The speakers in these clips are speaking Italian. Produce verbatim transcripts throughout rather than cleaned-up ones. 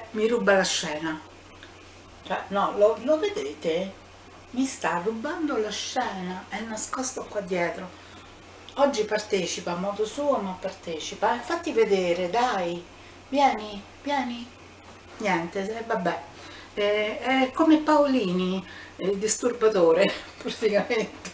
mi ruba la scena. Cioè, no, lo, lo vedete? Mi sta rubando la scena, è nascosto qua dietro. Oggi partecipa a modo suo, ma partecipa. Eh, fatti vedere, dai. Vieni, vieni. Niente, eh, vabbè. Eh, è come Paolini, il disturbatore, praticamente.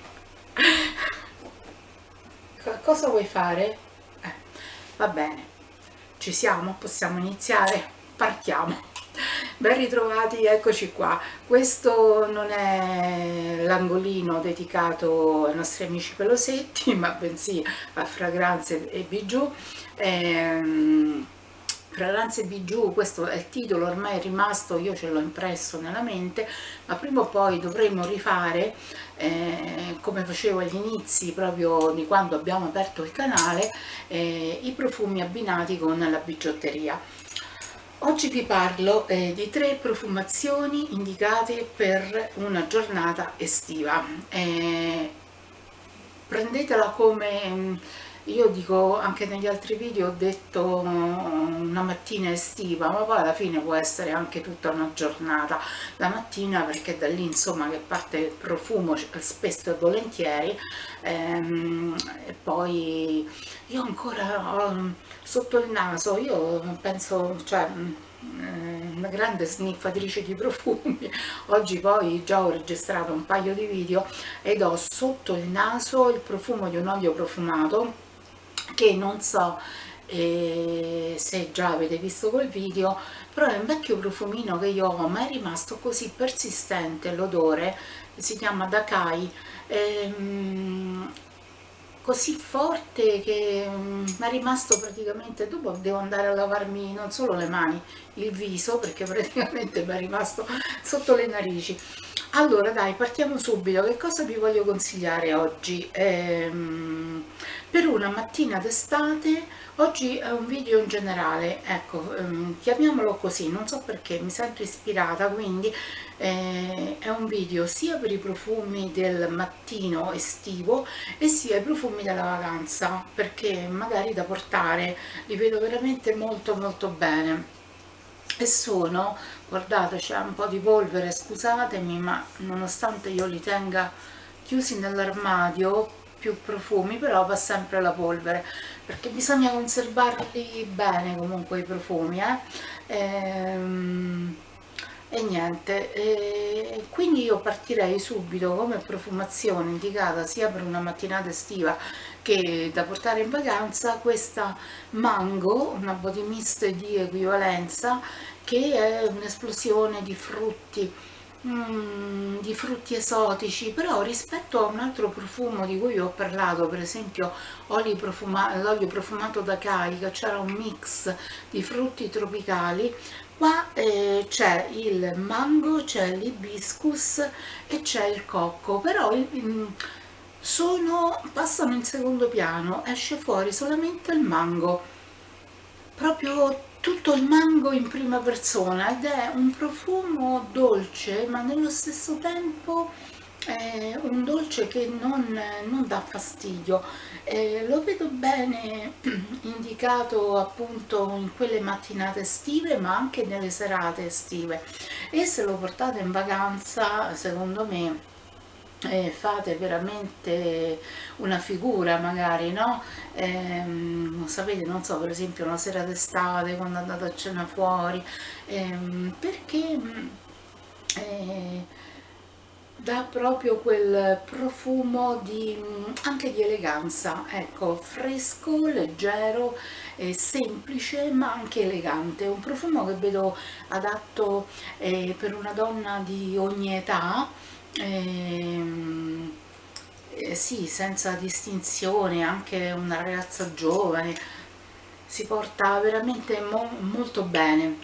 Co- Cosa vuoi fare? Eh, va bene, ci siamo, possiamo iniziare, partiamo. Ben ritrovati, eccoci qua. Questo non è l'angolino dedicato ai nostri amici pelosetti, ma bensì a fragranze e bijou. Ehm, Fragranze bijou, questo è il titolo, ormai è rimasto, io ce l'ho impresso nella mente, ma prima o poi dovremo rifare, eh, come facevo agli inizi proprio di quando abbiamo aperto il canale, eh, i profumi abbinati con la bigiotteria. Oggi vi parlo eh, di tre profumazioni indicate per una giornata estiva. Eh, prendetela come, io dico anche negli altri video, ho detto una mattina estiva, ma poi alla fine può essere anche tutta una giornata la mattina, perché è da lì insomma che parte il profumo spesso e volentieri. Ehm, e poi io ancora ho sotto il naso, io penso, cioè, una grande sniffatrice di profumi. Oggi poi già ho registrato un paio di video ed ho sotto il naso il profumo di un olio profumato che non so eh, se già avete visto quel video, però è un vecchio profumino che io ho, ma è rimasto così persistente l'odore, si chiama Dakai, ehm, così forte che mm, mi è rimasto praticamente, dopo devo andare a lavarmi non solo le mani, il viso, perché praticamente mi è rimasto sotto le narici. Allora dai, partiamo subito. Che cosa vi voglio consigliare oggi? Ehm, per una mattina d'estate, oggi è un video in generale, ecco, ehm, chiamiamolo così, non so perché, mi sento ispirata, quindi eh, è un video sia per i profumi del mattino estivo e sia i profumi della vacanza, perché magari da portare li vedo veramente molto molto bene. E sono, guardate, c'è un po' di polvere, scusatemi, ma nonostante io li tenga chiusi nell'armadio, più profumi, però va sempre la polvere, perché bisogna conservarli bene comunque i profumi, eh? Ehm, e niente, e quindi io partirei subito come profumazione indicata sia per una mattinata estiva che da portare in vacanza, questa Mango, una body mist di equivalenza, che è un'esplosione di frutti, mm, di frutti esotici, però rispetto a un altro profumo di cui vi ho parlato, per esempio olio profuma- l'olio profumato da Kai, che c'era un mix di frutti tropicali. Qua eh, c'è il mango, c'è l'ibiscus e c'è il cocco, però il, mm, sono, passano in secondo piano, esce fuori solamente il mango, proprio tutto il mango in prima persona, ed è un profumo dolce, ma nello stesso tempo è un dolce che non, non dà fastidio. Eh, lo vedo bene indicato appunto in quelle mattinate estive, ma anche nelle serate estive, e se lo portate in vacanza, secondo me eh, fate veramente una figura, magari, no? Ehm, sapete, non so, per esempio una sera d'estate quando andate a cena fuori, ehm, perché mm, eh, dà proprio quel profumo di, mm, anche di eleganza, ecco, fresco, leggero, eh, semplice ma anche elegante, un profumo che vedo adatto eh, per una donna di ogni età. Ehm, eh, sì, senza distinzione, anche una ragazza giovane si porta veramente mo- molto bene.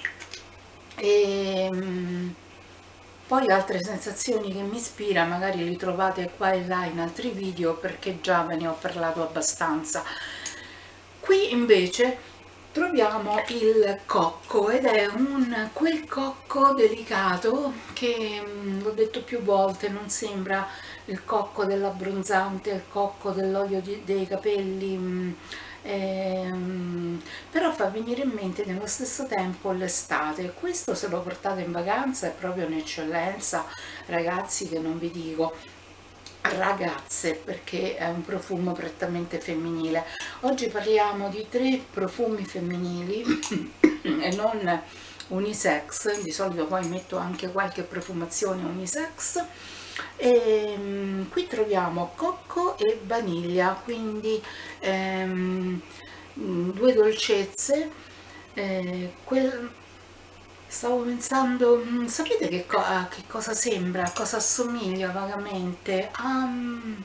E mm, poi altre sensazioni che mi ispira magari li trovate qua e là in altri video, perché già ve ne ho parlato abbastanza. Qui invece troviamo il cocco, ed è un quel cocco delicato che, mh, l'ho detto più volte, non sembra il cocco dell'abbronzante, il cocco dell'olio di- dei capelli, mh, ehm, però fa venire in mente nello stesso tempo l'estate. Questo, se lo portate in vacanza, è proprio un'eccellenza, ragazzi, che non vi dico. Ragazze, perché è un profumo prettamente femminile. Oggi parliamo di tre profumi femminili e non unisex. Di solito poi metto anche qualche profumazione unisex. E, mm, qui troviamo cocco e vaniglia, quindi ehm, mm, due dolcezze. eh, quel- Stavo pensando, mm, sapete che, co- a che cosa sembra, a cosa assomiglia vagamente? A, mm,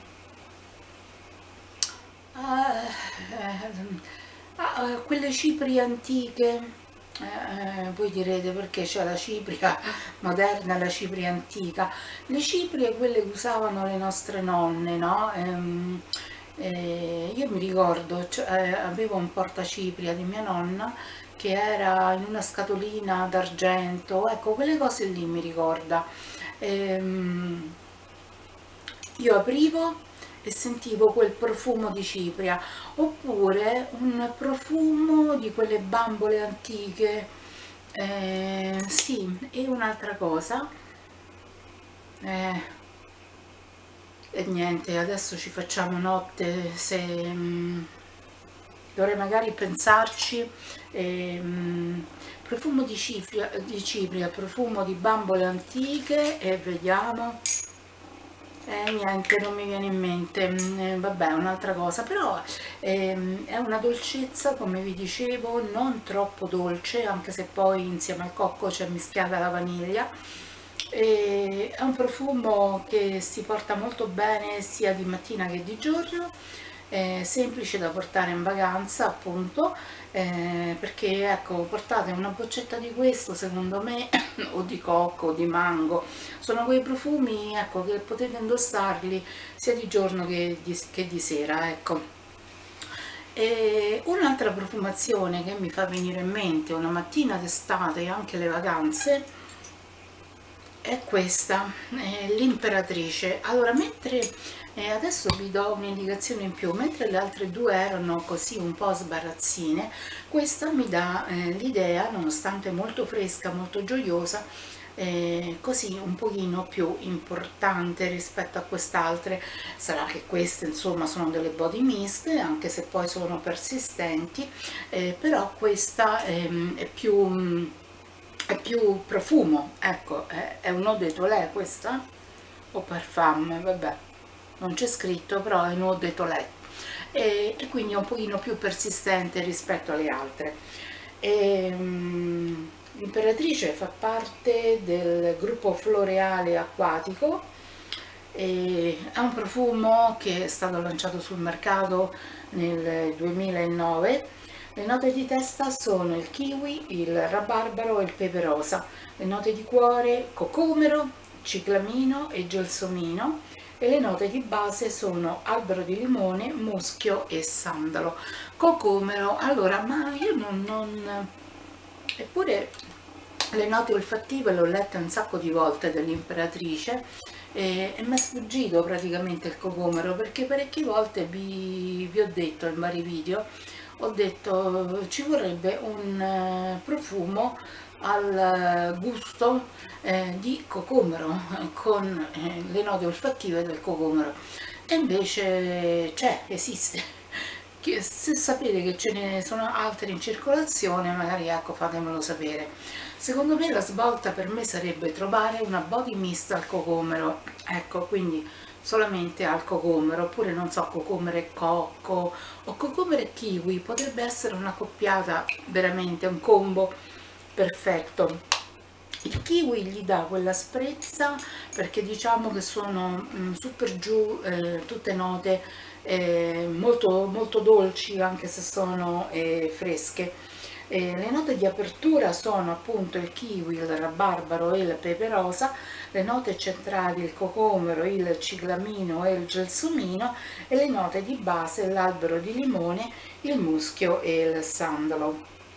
a- eh, a- a quelle cipri antiche. Eh, eh, voi direte, perché c'è la cipria moderna e la cipria antica. Le ciprie, quelle che usavano le nostre nonne, no? Ehm, eh, io mi ricordo, cioè, eh, avevo un portacipria di mia nonna che era in una scatolina d'argento, ecco, quelle cose lì mi ricorda. Ehm, io aprivo e sentivo quel profumo di cipria, oppure un profumo di quelle bambole antiche. Eh, sì, e un'altra cosa, eh, e niente, adesso ci facciamo notte, se mm, dovrei magari pensarci. ehm, Profumo di cipria, di cipria, profumo di bambole antiche, e vediamo. Eh, niente, non mi viene in mente. Mm, eh, vabbè, un'altra cosa, però ehm, è una dolcezza, come vi dicevo, non troppo dolce, anche se poi insieme al cocco c'è mischiata la vaniglia. E è un profumo che si porta molto bene sia di mattina che di giorno, è semplice da portare in vacanza, appunto, eh, perché ecco, portate una boccetta di questo, secondo me, o di cocco o di mango, sono quei profumi, ecco, che potete indossarli sia di giorno che di, che di sera, ecco. E un'altra profumazione che mi fa venire in mente una mattina d'estate e anche le vacanze è questa, eh, l'imperatrice. Allora, mentre eh, adesso vi do un'indicazione in più, mentre le altre due erano così un po' sbarazzine, questa mi dà eh, l'idea, nonostante molto fresca, molto gioiosa, eh, così un pochino più importante rispetto a quest'altre. Sarà che queste, insomma, sono delle body mist, anche se poi sono persistenti, eh, però questa ehm, è più è più profumo, ecco. È, è un eau de toilette questa? O parfum, vabbè, non c'è scritto, però è un eau de toilette, e, e quindi è un pochino più persistente rispetto alle altre. E, um, l'imperatrice fa parte del gruppo floreale acquatico, e è un profumo che è stato lanciato sul mercato nel duemilanove. Le note di testa sono il kiwi, il rabarbaro e il pepe rosa. Le note di cuore, cocomero, ciclamino e gelsomino. E le note di base sono albero di limone, muschio e sandalo. Cocomero, allora, ma io non... non... eppure le note olfattive le ho lette un sacco di volte dell'imperatrice, e, e mi è sfuggito praticamente il cocomero, perché parecchie volte vi, vi ho detto in vari video, ho detto ci vorrebbe un eh, profumo al gusto eh, di cocomero, con eh, le note olfattive del cocomero, e invece c'è, esiste. Che se sapete che ce ne sono altri in circolazione, magari, ecco, fatemelo sapere. Secondo me la svolta per me sarebbe trovare una body mist al cocomero, ecco, quindi solamente al cocomero, oppure non so, cocomero e cocco o cocomero e kiwi, potrebbe essere una coppiata, veramente un combo perfetto. Il kiwi gli dà quella sprezza, perché diciamo che sono mm, su per giù eh, tutte note eh, molto, molto dolci, anche se sono eh, fresche. Eh, le note di apertura sono appunto il kiwi, il rabarbaro e il pepe rosa, le note centrali il cocomero, il ciclamino e il gelsomino, e le note di base l'albero di limone, il muschio e il sandalo.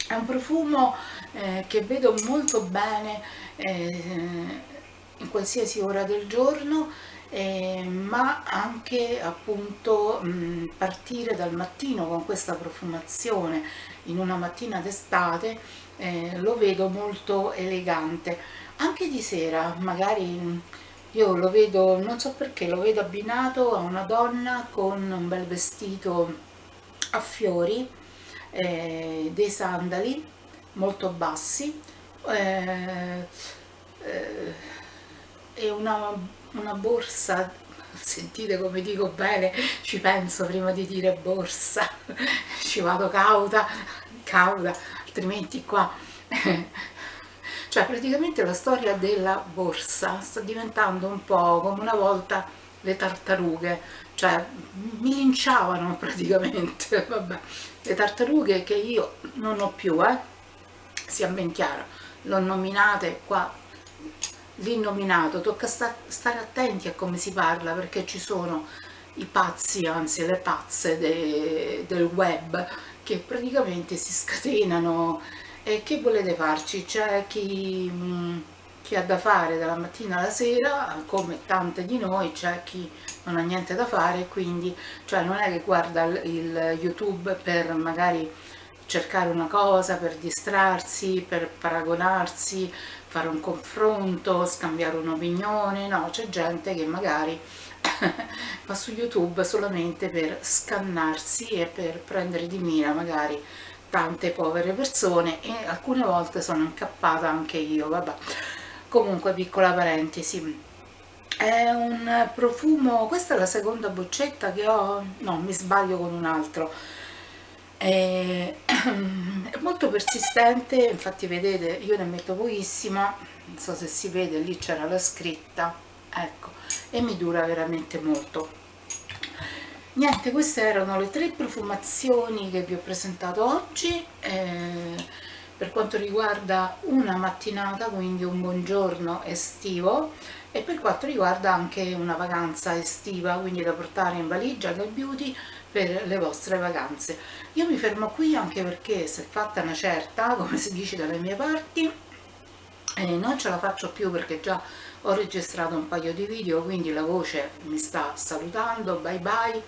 È un profumo eh, che vedo molto bene eh, in qualsiasi ora del giorno, eh, ma anche appunto mh, partire dal mattino con questa profumazione in una mattina d'estate eh, lo vedo molto elegante. Anche di sera, magari mh, io lo vedo, non so perché, lo vedo abbinato a una donna con un bel vestito a fiori, eh, dei sandali molto bassi, eh, eh, e una, una borsa, sentite come dico bene, ci penso prima di dire borsa, ci vado cauta, cauta, altrimenti qua... Cioè praticamente la storia della borsa sta diventando un po' come una volta le tartarughe, cioè mi linciavano praticamente, vabbè, le tartarughe che io non ho più, eh, sia ben chiaro, l'ho nominate qua, l'innominato, tocca sta, stare attenti a come si parla perché ci sono i pazzi, anzi le pazze de, del web che praticamente si scatenano. E che volete farci? C'è chi, mh, chi ha da fare dalla mattina alla sera, come tante di noi, c'è chi non ha niente da fare, quindi cioè non è che guarda il, il YouTube per magari cercare una cosa, per distrarsi, per paragonarsi, fare un confronto, scambiare un'opinione, no, c'è gente che magari va su YouTube solamente per scannarsi e per prendere di mira magari tante povere persone, e alcune volte sono incappata anche io, vabbè. Comunque, piccola parentesi, è un profumo, questa è la seconda boccetta che ho, no, mi sbaglio con un altro, è, è molto persistente, infatti vedete io ne metto pochissima, non so se si vede, lì c'era la scritta, ecco, e mi dura veramente molto. Niente, queste erano le tre profumazioni che vi ho presentato oggi, eh, per quanto riguarda una mattinata, quindi un buongiorno estivo, e per quanto riguarda anche una vacanza estiva, quindi da portare in valigia dal beauty per le vostre vacanze. Io mi fermo qui anche perché se fatta una certa, come si dice dalle mie parti, eh, non ce la faccio più perché già ho registrato un paio di video, quindi la voce mi sta salutando, bye bye,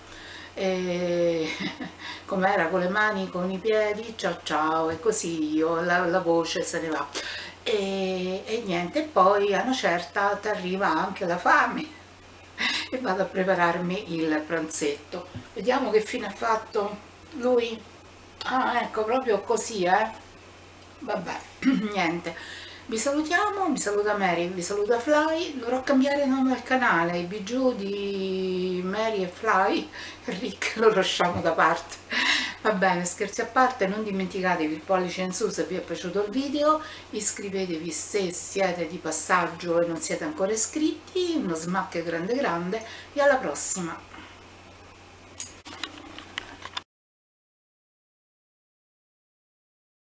e come era con le mani, con i piedi, ciao ciao, e così io, la, la voce se ne va, e, e niente, poi a una certa ti arriva anche la fame e vado a prepararmi il pranzetto. Vediamo che fine ha fatto lui. Ah, ecco, proprio così, eh, vabbè. Niente, vi salutiamo, vi saluta Mary, vi saluta Fly, dovrò cambiare nome al canale, i bijou di Mary e Fly, Rick lo lasciamo da parte. Va bene, scherzi a parte, non dimenticatevi il pollice in su se vi è piaciuto il video, iscrivetevi se siete di passaggio e non siete ancora iscritti, uno smack grande grande e alla prossima!